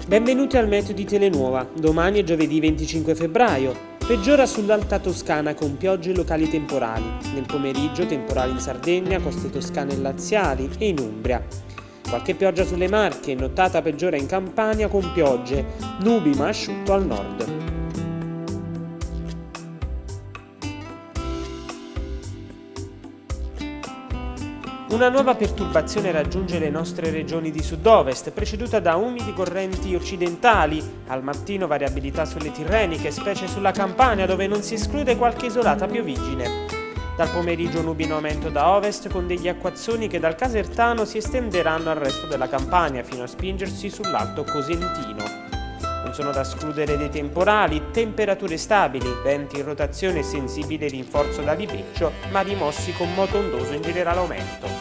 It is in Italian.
Benvenuti al meteo di Telenuova. Domani è giovedì 25 febbraio. Peggiora sull'Alta Toscana con piogge locali temporali. Nel pomeriggio temporali in Sardegna, coste toscane e laziali e in Umbria. Qualche pioggia sulle Marche, nottata peggiora in Campania con piogge, nubi ma asciutto al nord. Una nuova perturbazione raggiunge le nostre regioni di sud-ovest, preceduta da umidi correnti occidentali. Al mattino variabilità sulle Tirreniche, specie sulla Campania, dove non si esclude qualche isolata piovigine. Dal pomeriggio nubi in aumento da ovest con degli acquazzoni che dal Casertano si estenderanno al resto della Campania fino a spingersi sull'Alto Cosentino. Non sono da escludere dei temporali, temperature stabili, venti in rotazione e sensibile rinforzo da libeccio, ma rimossi con moto ondoso in generale aumento.